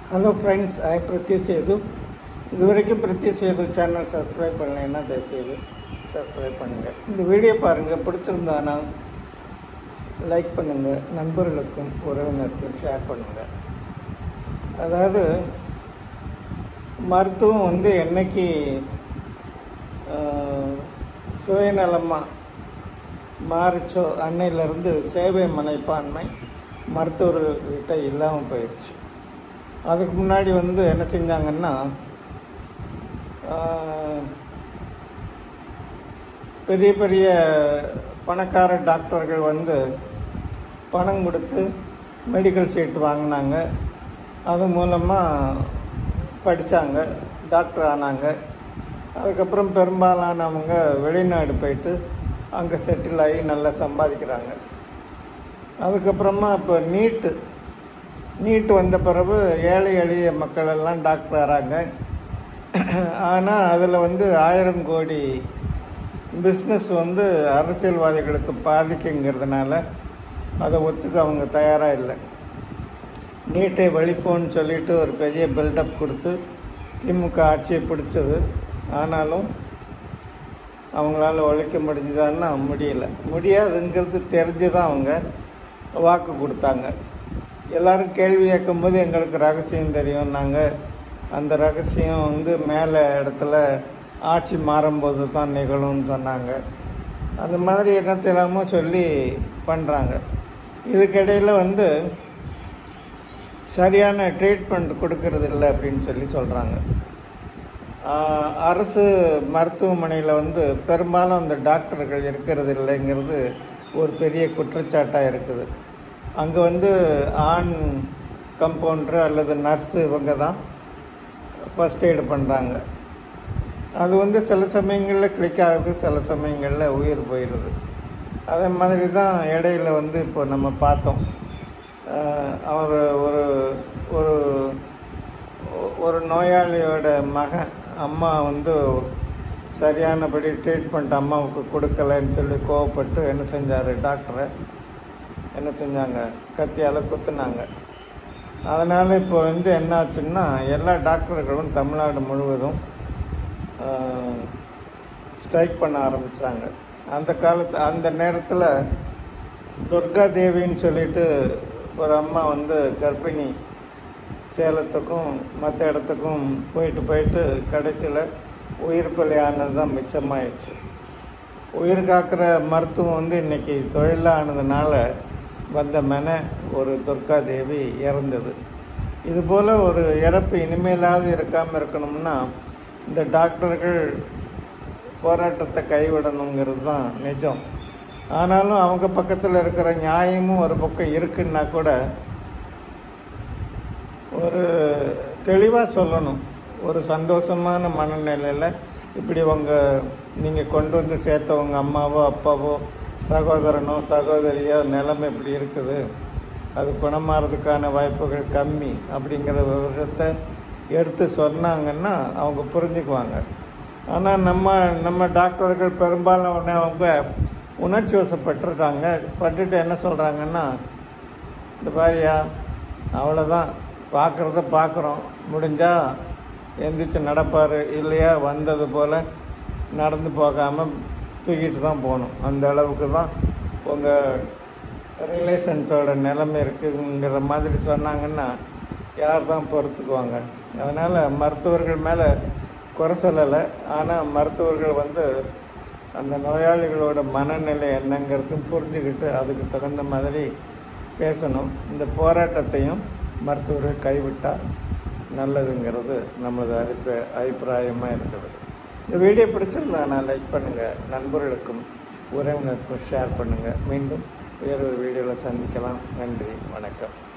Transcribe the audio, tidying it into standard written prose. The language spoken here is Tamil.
Hello friends, I Pratyush Sethu. இது வரைக்கும் பிரத்யூஷ் சேது சேனல் சப்ஸ்கிரைப் பண்ணலைன்னா தயவுசெய்து சப்ஸ்கிரைப் பண்ணுங்கள். இந்த வீடியோ பாருங்கள், பிடிச்சிருந்தானா லைக் பண்ணுங்கள், நண்பர்களுக்கும் உறவினருக்கும் ஷேர் பண்ணுங்கள். அதாவது மருத்துவம் என்னைக்கு சுயநலமாக மாறிச்சோ அன்னையிலேருந்து சேவை மனப்பான்மை மருத்துவர்கள்கிட்ட இல்லாமல் போயிடுச்சு. அதுக்கு முன்னாடி என்ன செஞ்சாங்கன்னா, பெரிய பெரிய பணக்கார டாக்டர்கள் பணம் கொடுத்து மெடிக்கல் சீட் வாங்கினாங்க. அது மூலமாக படித்தாங்க, டாக்டர் ஆனாங்க. அதுக்கப்புறம் பெரும்பாலானவங்க வெளிநாடு போயிட்டு அங்கே செட்டில் ஆகி நல்லா சம்பாதிக்கிறாங்க. அதுக்கப்புறமா இப்போ நீட்டு வந்த பிறகு ஏழை எளிய மக்கள் எல்லாம் டாக்டர் ஆகிறாங்க. ஆனால் அதில் 1000 கோடி பிஸ்னஸ் அரசியல்வாதிகளுக்கு பாதிக்குங்கிறதுனால அதை ஒத்துக்க அவங்க தயாராக இல்லை. நீட்டை வழிப்போன்னு சொல்லிட்டு ஒரு பெரிய பில்டப் கொடுத்து திமுக ஆட்சியை பிடிச்சது. ஆனாலும் அவங்களால ஒழிக்க முடிஞ்சுதான்னா முடியாதுங்கிறது தெரிஞ்சு தான் அவங்க வாக்கு கொடுத்தாங்க. எல்லோரும் கேள்வி கேட்கும்போது எங்களுக்கு ரகசியம் தெரியும், நாங்கள் அந்த ரகசியம் மேலே இடத்துல ஆட்சி மாறும்போது தான் நிகழும்னு சொன்னாங்க. அந்த மாதிரி என்னத்தெல்லாமோ சொல்லி பண்ணுறாங்க. இதுக்கிடையில் சரியான ட்ரீட்மெண்ட் கொடுக்கறது இல்லை அப்படின்னு சொல்கிறாங்க. அரசு மருத்துவமனையில் பெரும்பாலும் அந்த டாக்டர்கள் இருக்கிறது இல்லைங்கிறது ஒரு பெரிய குற்றச்சாட்டாக இருக்குது. அங்கே ஆண் கம்பவுண்டர் அல்லது நர்ஸு இவங்க தான் ஃபஸ்ட் எய்டு பண்ணுறாங்க. அது சில சமயங்களில் கிளிக் ஆகுது, சில சமயங்களில் உயிர் போயிடுது. அதே மாதிரி தான் இடையில இப்போ நம்ம பார்த்தோம். அவர் ஒரு ஒரு நோயாளியோட மகன் அம்மா சரியானபடி ட்ரீட்மெண்ட் அம்மாவுக்கு கொடுக்கலன்னு சொல்லி கோவப்பட்டு என்ன செஞ்சார், டாக்டரை என்ன செஞ்சாங்க, கத்தியால் குத்துனாங்க. அதனால் இப்போ என்ன ஆச்சுன்னா, எல்லா டாக்டர்களும் தமிழ்நாடு முழுவதும் ஸ்ட்ரைக் பண்ண ஆரம்பித்தாங்க. அந்த நேரத்தில் துர்கா தேவின்னு சொல்லிட்டு ஒரு அம்மா கர்ப்பிணி சேலத்துக்கும் மற்ற இடத்துக்கும் போயிட்டு கடைசியில் உயிர் பலியானது தான் மிச்சமாயிடுச்சு. உயிர் காக்கிற மருத்துவம் இன்றைக்கி தொழிலானதுனால ஒரு துர்கா தேவி இறந்தது. இதுபோல் ஒரு இறப்பு இனிமேலாவது இருக்காமல் இருக்கணும்னா இந்த டாக்டர்கள் போராட்டத்தை கைவிடணுங்கிறது தான் நிஜம். ஆனாலும் அவங்க பக்கத்தில் இருக்கிற நியாயமும் ஒரு பக்கம் இருக்குன்னா கூட ஒரு தெளிவாக சொல்லணும். ஒரு சந்தோஷமான மனநிலையில் இப்படி நீங்கள் கொண்டு சேர்த்தவங்க அம்மாவோ அப்பாவோ சகோதரனோ சகோதரியோ நிலைமை இப்படி இருக்குது, அது குணமாகிறதுக்கான வாய்ப்புகள் கம்மி அப்படிங்கிற விஷயத்தை எடுத்து சொன்னாங்கன்னா அவங்க புரிஞ்சுக்குவாங்க. ஆனால் நம்ம டாக்டர்கள் பெரும்பாலும் அவங்க உணர்ச்சி வசப்பட்டுருக்காங்க. பட்டுட்டு என்ன சொல்கிறாங்கன்னா, இந்த மாதிரியா அவ்வளோதான், பார்க்குறத பார்க்குறோம், முடிஞ்சால் எந்திரிச்சு நடப்பார், இல்லையா வந்தது போல் நடந்து போகாமல் தூக்கிட்டு தான் போகணும். அந்த அளவுக்கு தான் உங்கள் ரிலேஷன்ஸோட நிலைமை இருக்குங்கிற மாதிரி சொன்னாங்கன்னா யார் தான் பொறுத்துக்குவாங்க. அதனால் மருத்துவர்கள் மேலே குறை சொல்லலை. ஆனால் மருத்துவர்கள் அந்த நோயாளிகளோட மனநிலை என்னங்கிறதும் புரிஞ்சுக்கிட்டு அதுக்கு தகுந்த மாதிரி பேசணும். இந்த போராட்டத்தையும் மருத்துவர்கள் கைவிட்டால் நல்லதுங்கிறது நமது அபிப்பிராயமாக இருக்குது. இந்த வீடியோ பிடிச்சிருந்தா லைக் பண்ணுங்கள், நண்பர்களுக்கும் உறவினருக்கும் ஷேர் பண்ணுங்கள். மீண்டும் வேறொரு வீடியோவில் சந்திக்கலாம். நன்றி, வணக்கம்.